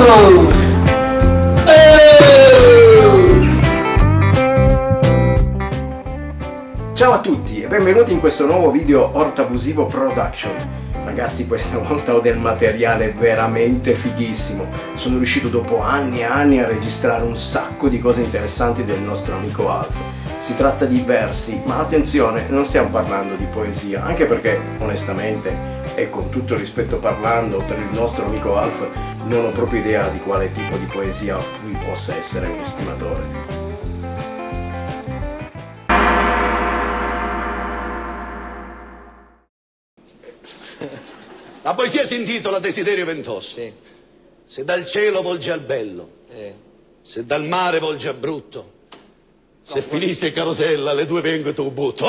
Ciao a tutti e benvenuti in questo nuovo video Ortabusivo Production. Ragazzi, questa volta ho del materiale veramente fighissimo. Sono riuscito dopo anni e anni a registrare un sacco di cose interessanti del nostro amico Alf. Si tratta di versi, ma attenzione, non stiamo parlando di poesia, anche perché onestamente, e con tutto il rispetto parlando per il nostro amico Alf, non ho proprio idea di quale tipo di poesia lui possa essere un estimatore. La poesia si intitola Desiderio ventoso. Sì. Se dal cielo volge al bello, se dal mare volge a brutto, se finisse carosella, le due vengo e tu butto.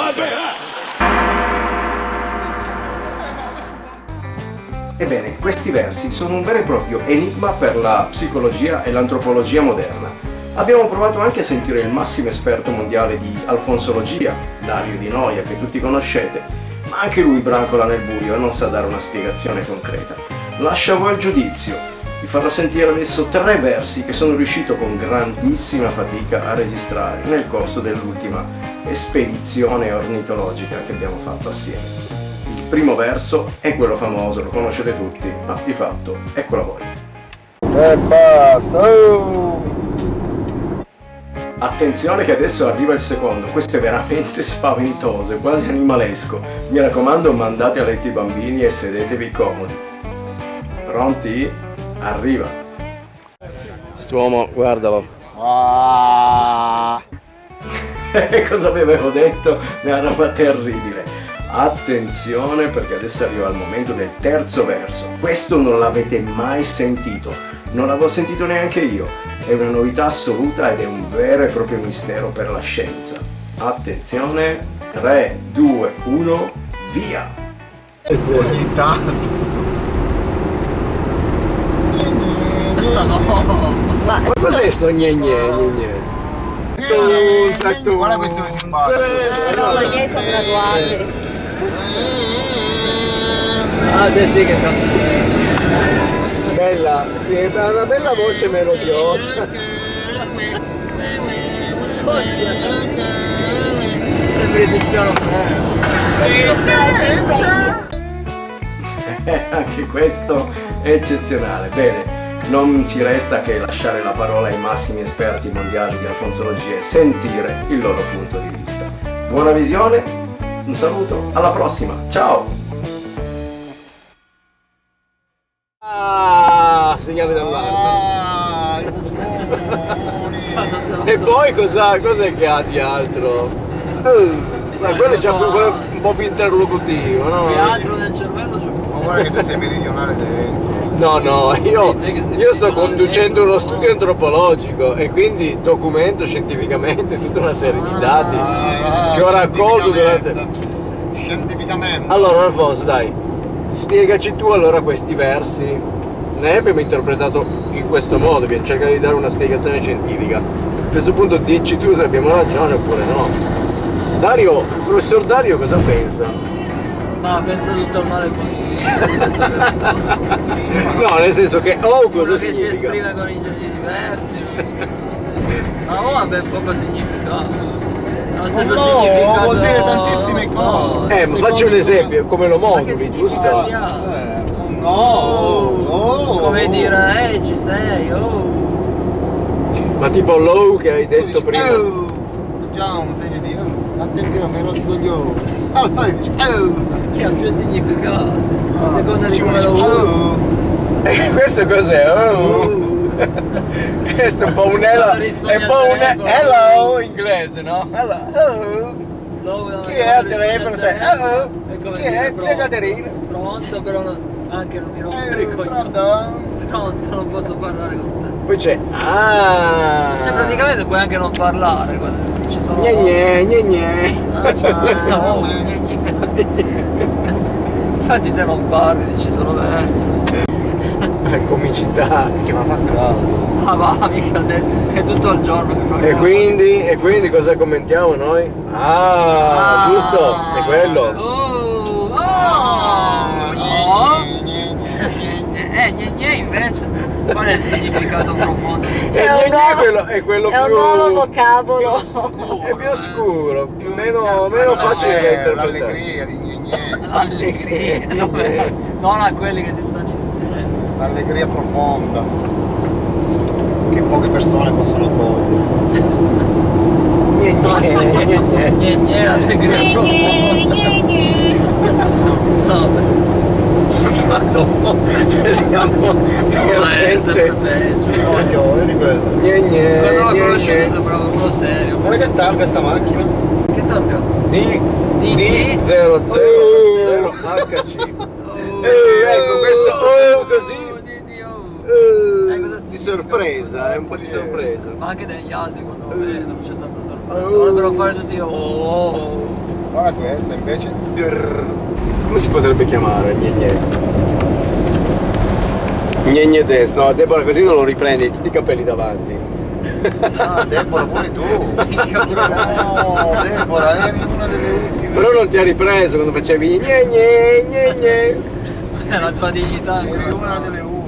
Ebbene, questi versi sono un vero e proprio enigma per la psicologia e l'antropologia moderna. Abbiamo provato anche a sentire il massimo esperto mondiale di alfonsologia, Dario Di Noia, che tutti conoscete, ma anche lui brancola nel buio e non sa dare una spiegazione concreta. Lascio a voi il giudizio. Vi farò sentire adesso 3 versi che sono riuscito con grandissima fatica a registrare nel corso dell'ultima spedizione ornitologica che abbiamo fatto assieme. Il primo verso è quello famoso, lo conoscete tutti, ma di fatto eccolo a voi. E basta! Attenzione che adesso arriva il secondo, questo è veramente spaventoso, è quasi animalesco. Mi raccomando, mandate a letto i bambini e sedetevi comodi. Pronti? Arriva! Quest'uomo, guardalo. Cosa vi avevo detto? Una roba terribile. Attenzione perché adesso arriva il momento del terzo verso. Questo non l'avete mai sentito, non l'avevo sentito neanche io. È una novità assoluta ed è un vero e proprio mistero per la scienza. Attenzione, 3, 2, 1, via! Ogni tanto. Ma cos'è sto gne gne? Guarda questo che si imbatte. No, i miei sono graduati. Ah, sì che cazzo. Bella, sì, ha una bella voce melodiosa. Sembra edizione Anche questo è eccezionale. Bene, non ci resta che lasciare la parola ai massimi esperti mondiali di alfonsologia e sentire il loro punto di vista. Buona visione, un saluto, alla prossima, ciao! Segnale d'allarme. E poi cos'è che ha di altro? Ma quello è già quello un po' più interlocutivo, no? Che altro del cervello c'è? Ma guarda che tu sei meridionale dentro. No, io sto conducendo uno studio antropologico e quindi documento scientificamente tutta una serie di dati che ho raccolto durante... Scientificamente. Allora Alfonso, dai, spiegaci tu allora questi versi. Ne abbiamo interpretato in questo modo, abbiamo cercato di dare una spiegazione scientifica. A questo punto dici tu se abbiamo ragione oppure no. Dario, il professor Dario cosa pensa? Ma penso tutto il male possibile di questa persona. No, nel senso che cosa Quello che si significa? esprime con i geni diversi. Ma vabbè, poco significato. Lo stesso significato. Vuol dire tantissime cose. Ma faccio un esempio, come lo Ma che moduli, significati giusto? ha? Come dire, ci sei, Ma tipo low che hai detto prima. Già un segno di attenzione, mi rotto i coglioni. Allora dici che ha più significato. A seconda di dici come lo usi. Questo cos'è? Questo è un po' un hello, è un po' un hello inglese, no? Hello. Chi è al telefono? Hello. Chi è? Zia Caterina. Pronto, però anche non mi rompere i coglioni. Pronto? Pronto, non posso parlare con te. Poi c'è Cioè praticamente puoi anche non parlare quando dici solo gne. no, infatti te non parli, dici solo verso. Comicità. Che ma fa caldo. Ah va, mica adesso, è tutto il giorno che fa caldo. E quindi cosa commentiamo noi? Giusto, è quello. Invece Qual è il significato profondo? E è quello è un più... nuovo vocabolo. È più oscuro, meno facile da interpretare. L'allegria di Gne. L'allegria, non a quelli che ti stanno insieme. L'allegria profonda che poche persone possono cogliere. Niente, allegria profonda. Vabbè. Siamo È sempre peggio. Occhio, vedi quello. Quando l'ho conosciuto sembrava uno serio. Guarda che targa sta macchina. Che targa? D000HC. Ecco questo così. Cosa Di significa? sorpresa, è un po' di sorpresa. Ma anche degli altri quando lo vedono c'è tanta sorpresa. Dovrebbero fare tutti oh. Guarda questa invece. Come si potrebbe chiamare? Gne des, no, Deborah così non lo riprendi, hai tutti i capelli davanti. Ah, Deborah pure tu. No, Deborah, eri una delle ultime. Però non ti ha ripreso quando facevi gne. È la tua dignità. Eri una delle ultime.